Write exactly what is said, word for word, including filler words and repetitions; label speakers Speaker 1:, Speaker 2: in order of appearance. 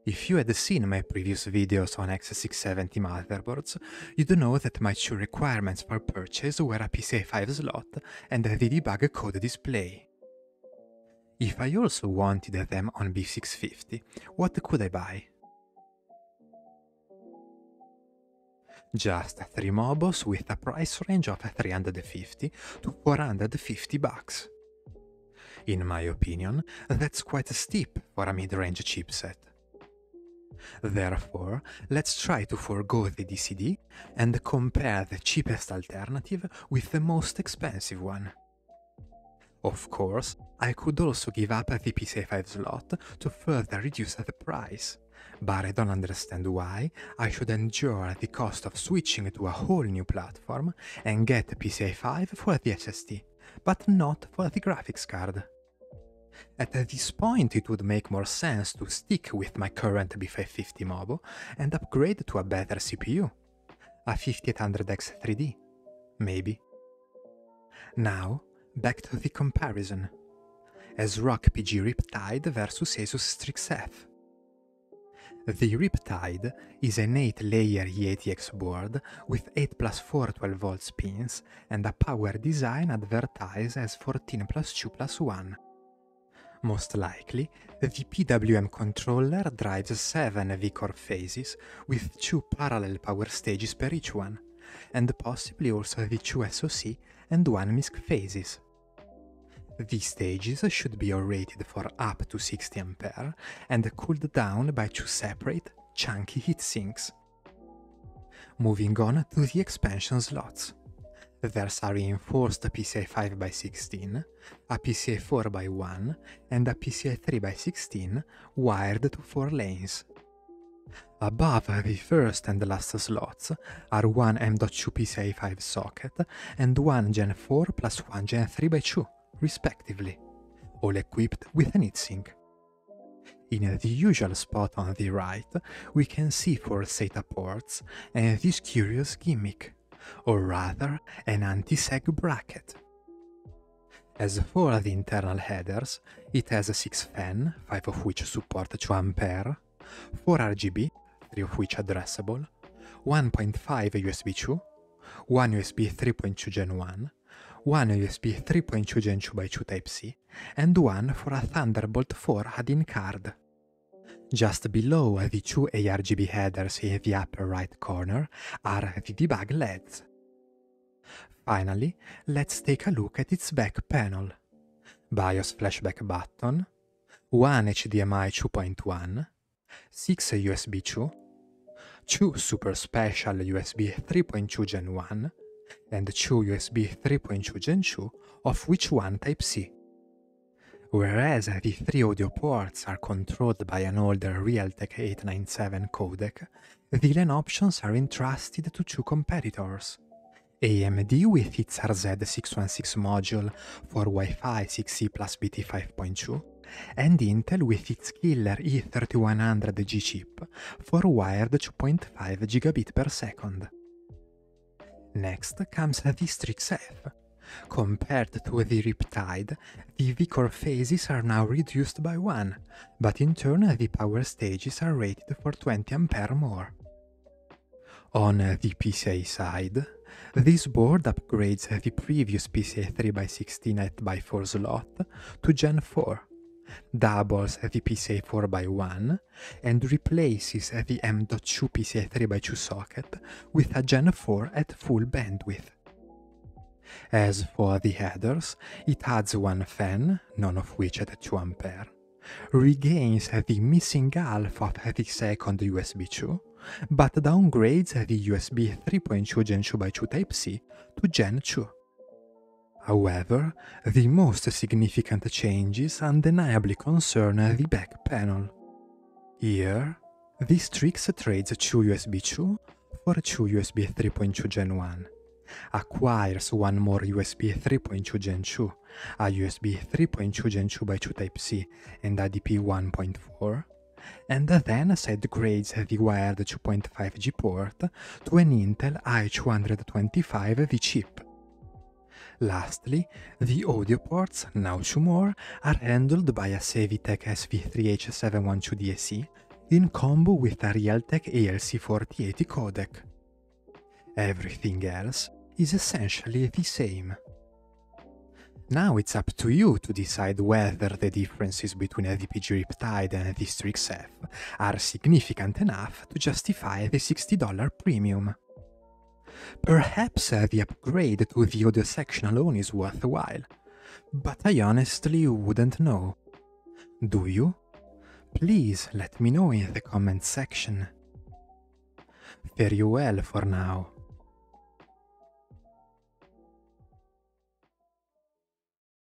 Speaker 1: If you had seen my previous videos on X six seventy motherboards, you'd know that my two requirements for purchase were a P C I five slot and the debug code display. If I also wanted them on B six fifty, what could I buy? Just three mobos with a price range of three hundred fifty to four hundred fifty bucks. In my opinion, that's quite steep for a mid-range chipset. Therefore, let's try to forgo the D C D and compare the cheapest alternative with the most expensive one. Of course, I could also give up the P C I five slot to further reduce the price, but I don't understand why I should endure the cost of switching to a whole new platform and get P C I five for the S S D, but not for the graphics card. At this point it would make more sense to stick with my current B five fifty Mobo and upgrade to a better C P U, a fifty-eight hundred X three D, maybe. Now, back to the comparison. ASRock P G Riptide versus ASUS Strix-F. The Riptide is an eight layer E eighty X board with eight plus four twelve volts pins and a power design advertised as fourteen plus two plus one. Most likely, the P W M controller drives seven V-core phases with two parallel power stages per each one, and possibly also the two S O C and one M I S C phases. These stages should be rated for up to sixty ampere and cooled down by two separate, chunky heatsinks. Moving on to the expansion slots. There's a reinforced P C I five by sixteen, a P C I four by one, and a P C I three by sixteen wired to four lanes. Above the first and last slots are one M dot two P C I five socket and one Gen four plus one Gen three by two, respectively, all equipped with an heatsink. In the usual spot on the right, we can see four SATA ports and this curious gimmick, or rather an anti-sag bracket. As for the internal headers, it has six fan, five of which support two ampere, four R G B, three of which addressable, one point five U S B two, one U S B three point two Gen one, one U S B three point two Gen two by two Type-C, and one for a Thunderbolt four add-in card. Just below the two A R G B headers in the upper right corner are the debug L E Ds. Finally, let's take a look at its back panel. BIOS flashback button, one H D M I two point one, six U S B two, two super special U S B three point two Gen one, and two U S B three point two Gen two, of which one Type-C. Whereas the three audio ports are controlled by an older Realtek eight ninety-seven codec, the LAN options are entrusted to two competitors. A M D with its R Z six one six module for Wi-Fi six E plus B T five point two, and Intel with its killer E thirty-one hundred G chip for wired two point five gigabit per second. Next comes the Strix-F. Compared to the Riptide, the V-core phases are now reduced by one, but in turn the power stages are rated for twenty ampere more. On the P C I side, this board upgrades the previous P C I three by sixteen eight by four slot to Gen four, doubles the P C I four by one, and replaces the M dot two P C I three by two socket with a Gen four at full bandwidth. As for the headers, it adds one fan, none of which at two ampere, regains the missing half of the second U S B two, but downgrades the U S B three point two Gen two by two Type-C to Gen two. However, the most significant changes undeniably concern the back panel. Here, the Strix trades two U S B two for two U S B three point two Gen one, acquires one more U S B three point two Gen two, a U S B three point two Gen two by two Type-C and a D P one point four, and then sidegrades the wired two point five G port to an Intel i two twenty-five V chip. Lastly, the audio ports, now two more, are handled by a Savitech S V three H seven twelve D S E, in combo with a Realtek A L C forty eighty codec. Everything else is essentially the same. Now it's up to you to decide whether the differences between the P G Riptide and the Strix-F are significant enough to justify the sixty dollar premium. Perhaps uh, the upgrade to the audio section alone is worthwhile, but I honestly wouldn't know. Do you? Please let me know in the comments section. Fare you well for now.